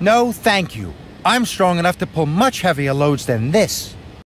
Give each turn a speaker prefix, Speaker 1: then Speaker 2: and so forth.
Speaker 1: No, thank you. I'm strong enough to pull much heavier loads than this.